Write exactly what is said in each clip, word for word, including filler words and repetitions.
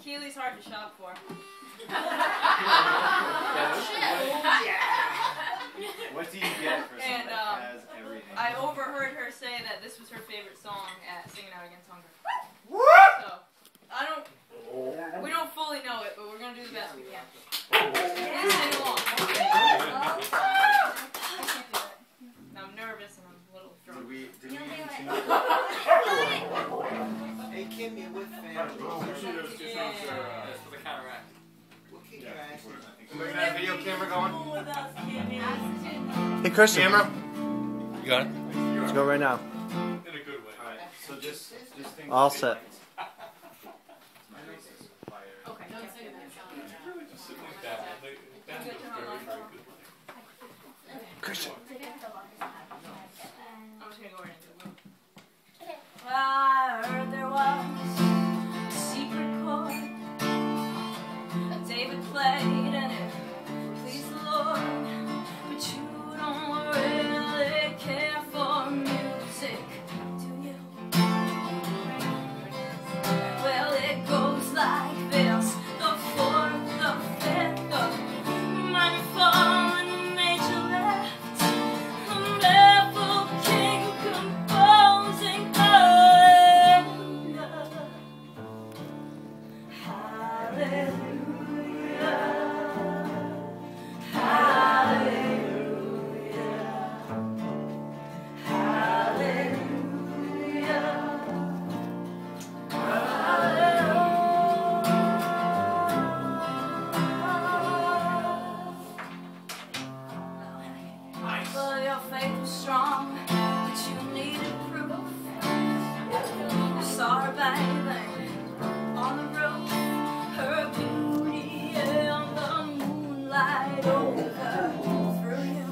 Keely's hard to shop for. What do you get for something And, that um, has everything? I overheard her say that this was her favorite song at Singing Out Against Hunger. So, I don't, we don't fully know it, but we're going to do the best we can. Please sing along. I'm nervous and I'm a little drunk. Did we, did we Hey, Kimmy, with family. Usually those two songs are uh, That's for the counteract. We'll kick your ass. Look at that video camera going. Hey, Christian. Camera. You got it? Let's go right now. in a good way. Alright, so just, just think. All set. Okay. Really just sitting like that. They, that feels very, very good. Christian. I'm just going to go right into it. Well, I heard there was a secret chord that David played and it pleased the Lord, but you don't really care for music, do you? Well, it goes like this: the fourth, the fifth, the minor fall and the major left, the baffled king composing hallelujah, hallelujah, well, your faith was strong, but you needed proof. You saw her bathing on the roof, her beauty and the moonlight overthrew you,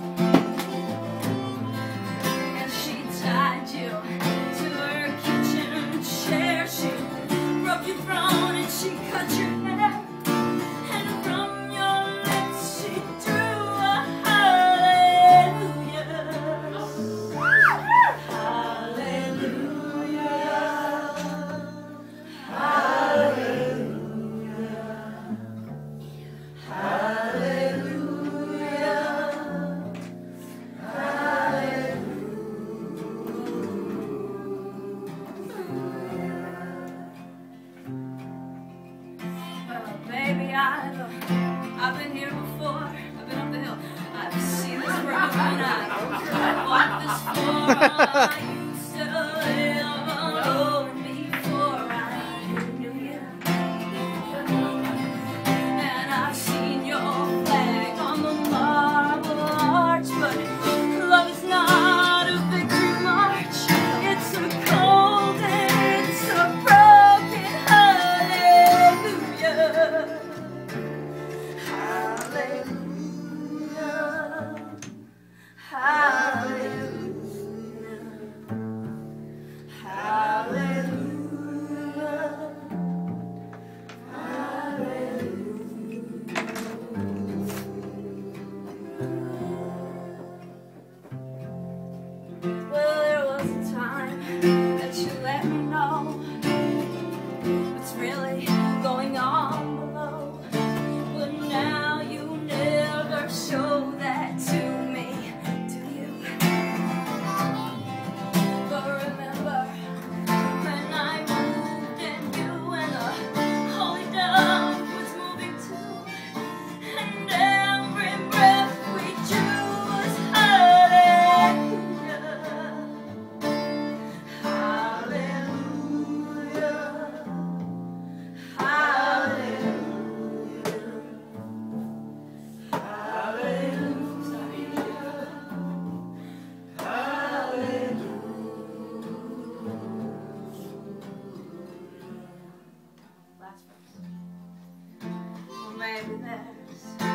and she tied you to her kitchen chair. She broke your throne and she cut your hair, and from your lips she drew a hallelujah, hallelujah, well, baby, I've, uh, I've been here before. I've been up the hill. I've seen this room and I've walked this floor. I used to live alone before I knew you. And I've seen your flag on the marble arch, but love is not a victory march. It's a cold and it's a broken hallelujah, hallelujah, hallelujah, hallelujah, hallelujah. Well, there was a time that you let me know what's really going on below, but now you never show that to me, do you? But remember when I moved and you and the holy dove was moving too, and every breath we drew was hallelujah, hallelujah, hallelujah, last verse. Well, maybe there's